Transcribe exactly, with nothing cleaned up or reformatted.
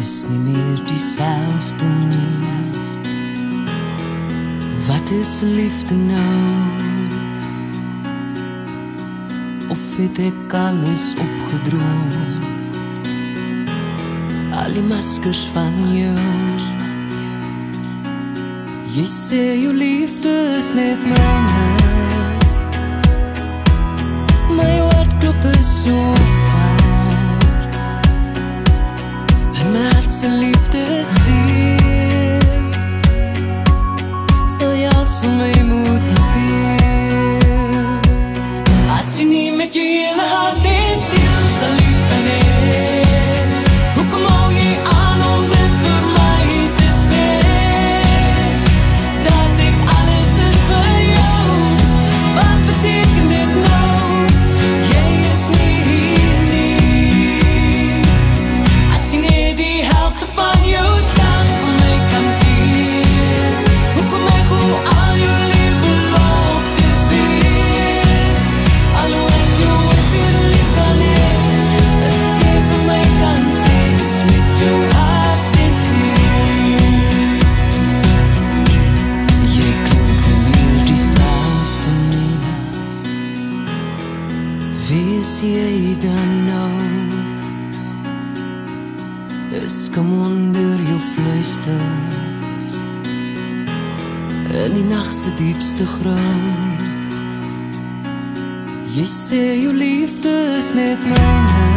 is nie meer dieselfde nie. Wat is liefde nou? Of het ek alles opgedroom? Al die maskers van jou. Jy sê jou liefde is net myne. My hartklop is so vaar. En my hart se liefde seer. Sal jy alles vir my moet gee? As jy nie met jou hele hart en siel sal liefde neer, hoekom hou jy aan om dit vir my te sê? Dat ek alles is vir jou, wat beteken dit nou? Jy is nie hier nie. As jy net die helfte van jouself vir my kan gee, hoekom ek hoe al jou lief beloftes weer? Alhoewel ek jou ooit weer lief kan hê, as jy vir my kan sê, dis met jou hart en siel. Jy klink nie meer dieselfde nie. Wie is jy dan nou? Is kom onder jou fluister in die nacht se diepste grond. Jy sê jou liefde is net myne.